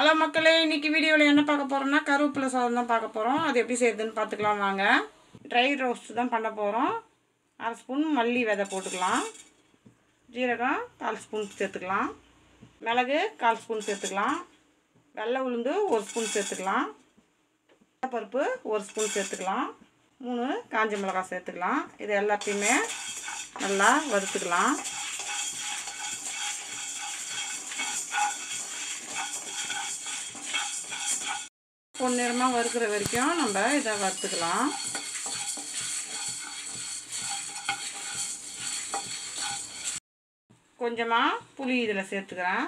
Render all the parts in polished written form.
Hello மக்களே, இன்றைக்கி வீடியோவில் என்ன பார்க்க போகிறோம்னா கருவேப்பிலை சாதம் தான் பார்க்க போகிறோம். அது எப்படி செய்யுதுன்னு பார்த்துக்கலாம் வாங்க. ட்ரை ரோஸ்ட் தான் பண்ண போகிறோம். 1/2 ஸ்பூன் மல்லி விதை போட்டுக்கலாம். ஜீரகம் 1/4 ஸ்பூன் சேர்த்துக்கலாம். மிளகு 1/4 ஸ்பூன் சேர்த்துக்கலாம். வெள்ளை உளுந்து 1 ஸ்பூன் சேர்த்துக்கலாம். பருப்பு 1 ஸ்பூன் சேர்த்துக்கலாம். 3 காஞ்ச மிளகாய் சேர்த்துக்கலாம். இது எல்லாத்தையுமே நல்லா வறுத்துக்கலாம். பொன்னிறமாக வறுக்கிற வரைக்கும் நம்ம இதை வறுத்துக்கலாம். கொஞ்சமாக புளி இதில் சேர்த்துக்கிறேன்.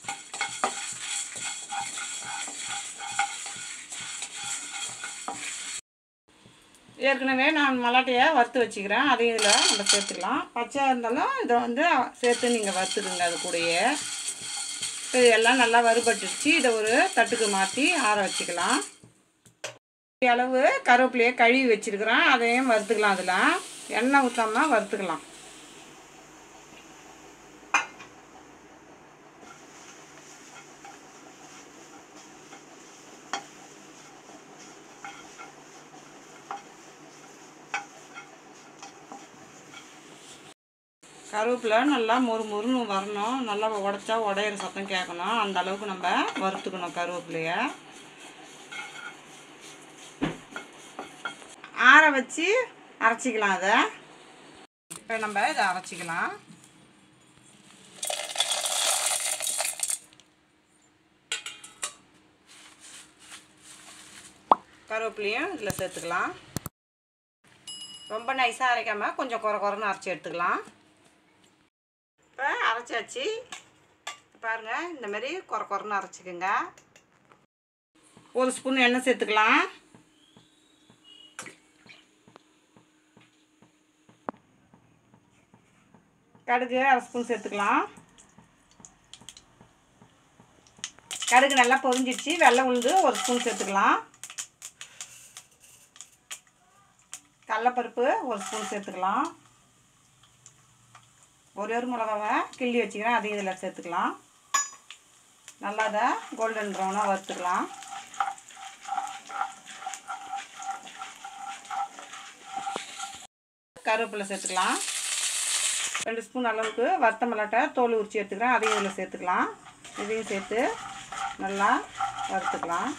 ஏற்கனவே நான் மல்லாட்டையை வறுத்து வச்சுக்கிறேன். அதையும் இதில் நம்ம சேர்த்துக்கலாம். பச்சையாக இருந்தாலும் இதை சேர்த்து நீங்கள் வறுத்துக்குங்க. அது கூடயே இது எல்லாம் நல்லா வறுபட்டுடுச்சு. இதை ஒரு தட்டுக்கு மாற்றி ஆற வச்சுக்கலாம். அளவு கருவேப்பிலையை கழுவி வச்சுருக்கிறேன். அதையும் வறுத்துக்கலாம். அதில் எண்ணெய் ஊற்றாமல் வறுத்துக்கலாம். கருவேப்பிலை நல்லா மொறுன்னு வரணும். நல்லா உடைச்சா உடையிற சத்தம் கேட்கணும். அந்த அளவுக்கு நம்ம வறுத்துக்கணும் கருவேப்பிலையை. ஆற வச்சு அரைச்சிக்கலாம். அதை இப்போ நம்ம இதை அரைச்சிக்கலாம். கருவேப்பிலையும் இதில் சேர்த்துக்கலாம். ரொம்ப நைஸாக அரைக்காமல் கொஞ்சம் குறைன்னு அரைச்சி எடுத்துக்கலாம். இப்போ அரைச்சாச்சு பாருங்கள். இந்தமாரி குறைன்னு அரைச்சிக்கோங்க. 1 ஸ்பூன் எண்ணெய் சேர்த்துக்கலாம். கடுகு 1/2 ஸ்பூன் சேர்த்துக்கலாம். கடுகு நல்லா பொரிஞ்சிடுச்சு. வெள்ளை உளுந்து 1 ஸ்பூன் சேர்த்துக்கலாம். கடலைப்பருப்பு 1 ஸ்பூன் சேர்த்துக்கலாம். ஒரு மிளகாவை கிள்ளி வச்சுக்கிறேன். அதையும் இதில் சேர்த்துக்கலாம். நல்லா அதை கோல்டன் ப்ரௌனாக வறுத்துக்கலாம். கருவேப்பிலை சேர்த்துக்கலாம். 2 ஸ்பூன் அளவுக்கு வறுத்த மல்லாட்டை தோல் உரித்து எடுத்துக்கிறேன். அதையும் இதில் சேர்த்துக்கலாம். இதையும் சேர்த்து நல்லா வறுத்துக்கலாம்.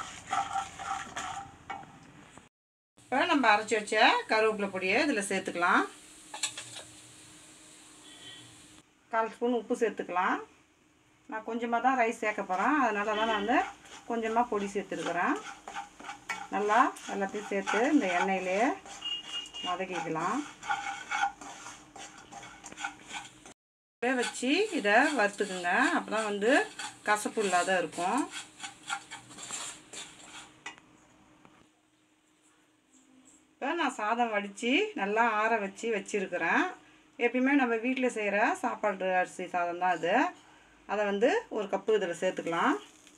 இப்போ நம்ம அரைச்சி வச்ச கருவேப்பிலை பொடியை இதில் சேர்த்துக்கலாம். 1/4 ஸ்பூன் உப்பு சேர்த்துக்கலாம். நான் கொஞ்சமாக தான் ரைஸ் சேர்க்க போகிறேன். அதனால தான் நான் கொஞ்சமாக பொடி சேர்த்துருக்குறேன். நல்லா எல்லாத்தையும் சேர்த்து இந்த எண்ணெயிலே வதக்கிக்கலாம். வச்சு இதை வறுத்துக்குங்க. அப்போ தான் கசப்பு இல்லாத இருக்கும். இப்போ நான் சாதம் வடித்து நல்லா ஆற வச்சுருக்கிறேன். எப்பயுமே நம்ம வீட்டில் செய்கிற சாப்பாடு அரிசி சாதம் தான் அது. அதை 1 கப்பு இதில் சேர்த்துக்கலாம்.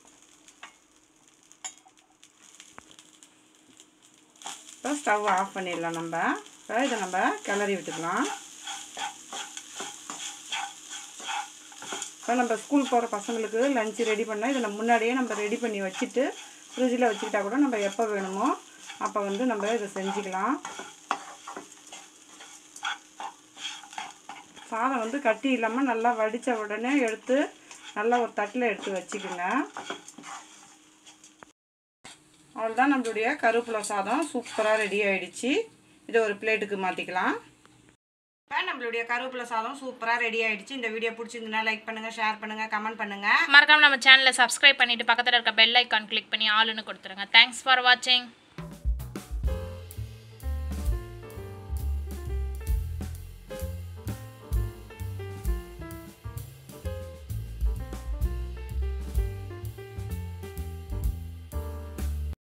இப்போ ஸ்டவ் ஆஃப் பண்ணிடலாம். இப்போ இதை நம்ம கிளறி விட்டுக்கலாம். இப்போ நம்ம ஸ்கூல் போகிற பசங்களுக்கு லஞ்சு ரெடி பண்ணால் இதை முன்னாடியே நம்ம ரெடி பண்ணி வச்சுட்டு ஃப்ரிட்ஜில் வச்சுக்கிட்டா கூட நம்ம எப்போ வேணுமோ அப்போ நம்ம இதை செஞ்சுக்கலாம். சாதம் கட்டி இல்லாமல் நல்லா வடித்த உடனே எடுத்து நல்லா ஒரு தட்டில் எடுத்து வச்சுக்கோங்க. அவ்வளோதான், நம்மளுடைய கருவேப்பிலை சாதம் சூப்பராக ரெடி ஆகிடுச்சு. இதை ஒரு பிளேட்டுக்கு மாற்றிக்கலாம். இப்போ நம்மளுடைய கருவேப்பிலை சாதம் சூப்பராக ரெடி ஆகிடுச்சு. இந்த வீடியோ பிடிச்சிருந்துன்னா லைக் பண்ணுங்கள், ஷேர் பண்ணுங்கள், கமெண்ட் பண்ணுங்கள். மறக்காமல் நம்ம சேனலை சப்ஸ்கிரைப் பண்ணிவிட்டு பக்கத்தில் இருக்க பெல் ஐக்கான் கிளிக் பண்ணி ஆளுன்னு கொடுத்துருங்க. தேங்க்ஸ் ஃபார் வாட்சிங்.